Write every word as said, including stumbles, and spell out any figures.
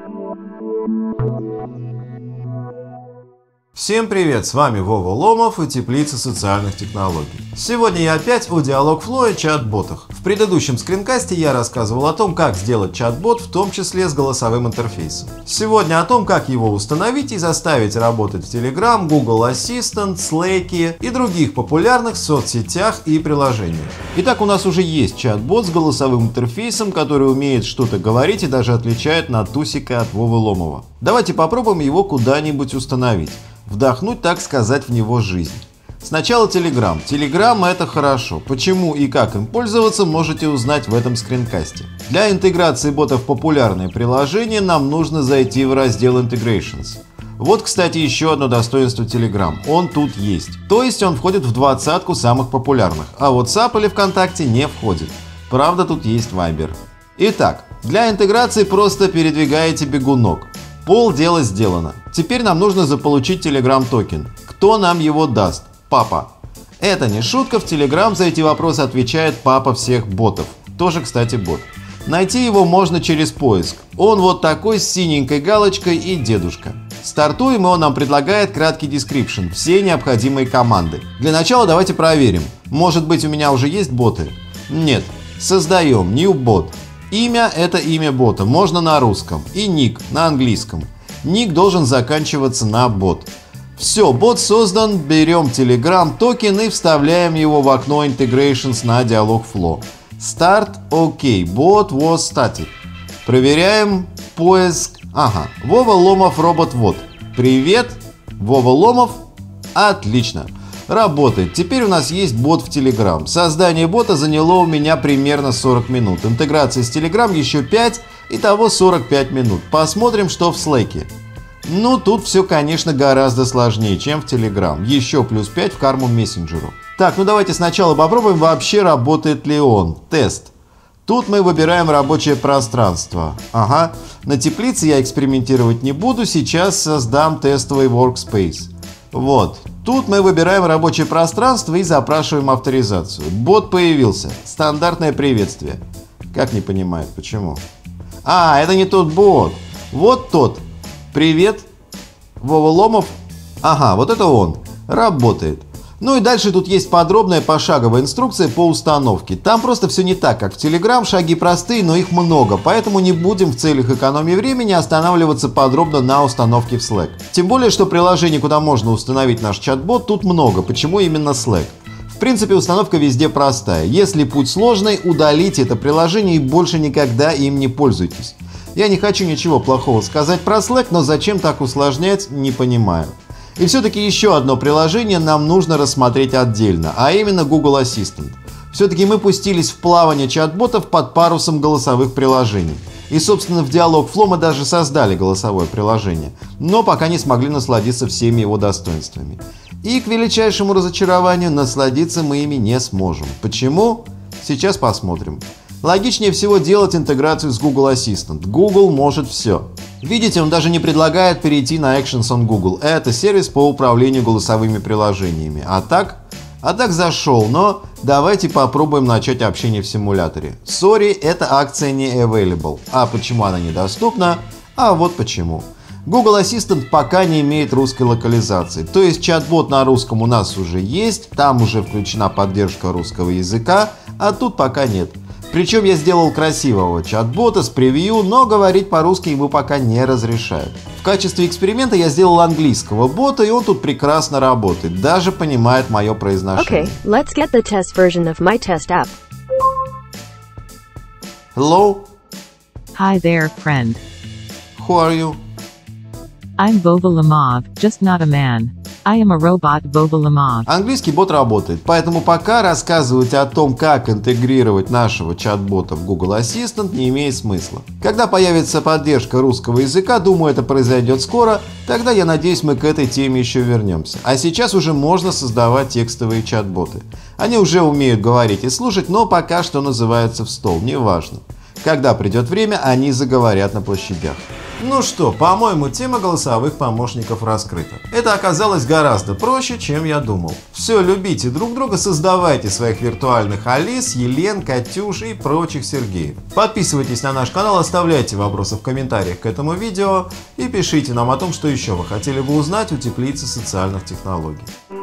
Всем привет, с вами Вова Ломов и Теплица социальных технологий. Сегодня я опять о Dialogflow и чат-ботах. В предыдущем скринкасте я рассказывал о том, как сделать чат-бот, в том числе с голосовым интерфейсом. Сегодня о том, как его установить и заставить работать в Telegram, Google Assistant, Slack и других популярных соцсетях и приложениях. Итак, у нас уже есть чат-бот с голосовым интерфейсом, который умеет что-то говорить и даже отличает Натусика от Вовы Ломова. Давайте попробуем его куда-нибудь установить. Вдохнуть, так сказать, в него жизнь. Сначала Telegram. Telegram — это хорошо. Почему и как им пользоваться, можете узнать в этом скринкасте. Для интеграции бота в популярные приложения нам нужно зайти в раздел Integrations. Вот, кстати, еще одно достоинство Telegram. Он тут есть. То есть он входит в двадцатку самых популярных. А WhatsApp или ВКонтакте не входит. Правда, тут есть Viber. Итак, для интеграции просто передвигаете бегунок. Полдела сделано. Теперь нам нужно заполучить Telegram токен. Кто нам его даст? Папа. Это не шутка, в Telegram за эти вопросы отвечает папа всех ботов. Тоже, кстати, бот. Найти его можно через поиск. Он вот такой с синенькой галочкой и дедушка. Стартуем, и он нам предлагает краткий description, все необходимые команды. Для начала давайте проверим. Может быть, у меня уже есть боты? Нет. Создаем new bot. Имя — это имя бота, можно на русском, и ник на английском. Ник должен заканчиваться на бот. Все, бот создан, берем Telegram токен и вставляем его в окно Integrations на Dialogflow. Start, OK, bot was started. Проверяем поиск. Ага, Вова Ломов, робот вот. Привет, Вова Ломов. Отлично. Работает. Теперь у нас есть бот в Telegram. Создание бота заняло у меня примерно сорок минут. Интеграция с Telegram еще пять, итого сорок пять минут. Посмотрим, что в Slack. Ну, тут все, конечно, гораздо сложнее, чем в Telegram. Еще плюс пять в карму мессенджеру. Так, ну давайте сначала попробуем, вообще работает ли он. Тест. Тут мы выбираем рабочее пространство. Ага. На теплице я экспериментировать не буду. Сейчас создам тестовый workspace. Вот. Тут мы выбираем рабочее пространство и запрашиваем авторизацию. Бот появился. Стандартное приветствие. Как не понимаю, почему? А, это не тот бот. Вот тот. Привет. Вова Ломов. Ага, вот это он. Работает. Ну и дальше тут есть подробная пошаговая инструкция по установке. Там просто все не так, как в Telegram. Шаги простые, но их много. Поэтому не будем в целях экономии времени останавливаться подробно на установке в Slack. Тем более, что приложений, куда можно установить наш чат-бот, тут много. Почему именно Slack? В принципе, установка везде простая. Если путь сложный, удалите это приложение и больше никогда им не пользуйтесь. Я не хочу ничего плохого сказать про Slack, но зачем так усложнять, не понимаю. И все-таки еще одно приложение нам нужно рассмотреть отдельно, а именно Google Assistant. Все-таки мы пустились в плавание чат-ботов под парусом голосовых приложений. И, собственно, в Dialogflow мы даже создали голосовое приложение, но пока не смогли насладиться всеми его достоинствами. И, к величайшему разочарованию, насладиться мы ими не сможем. Почему? Сейчас посмотрим. Логичнее всего делать интеграцию с Google Assistant. Google может все. Видите, он даже не предлагает перейти на Actions on Google. Это сервис по управлению голосовыми приложениями. А так? А так зашел, но давайте попробуем начать общение в симуляторе. Sorry, эта акция не available. А почему она недоступна? А вот почему. Google Assistant пока не имеет русской локализации. То есть чат-бот на русском у нас уже есть, там уже включена поддержка русского языка, а тут пока нет. Причем я сделал красивого чат-бота с превью, но говорить по-русски ему пока не разрешают. В качестве эксперимента я сделал английского бота, и он тут прекрасно работает, даже понимает мое произношение. Okay, let's get the test version of my test app. Hello? Hi there, friend. Who are you? I'm Vova Lomov, just not a man. I am a robot, Vova Lomov. Английский бот работает, поэтому пока рассказывать о том, как интегрировать нашего чат-бота в Google Assistant, не имеет смысла. Когда появится поддержка русского языка, думаю, это произойдет скоро, тогда, я надеюсь, мы к этой теме еще вернемся. А сейчас уже можно создавать текстовые чат-боты. Они уже умеют говорить и слушать, но пока что называются в стол, неважно. Когда придет время, они заговорят на площадях. Ну что, по-моему, тема голосовых помощников раскрыта. Это оказалось гораздо проще, чем я думал. Все, любите друг друга, создавайте своих виртуальных Алис, Елен, Катюш и прочих Сергеев. Подписывайтесь на наш канал, оставляйте вопросы в комментариях к этому видео и пишите нам о том, что еще вы хотели бы узнать у теплицы социальных технологий.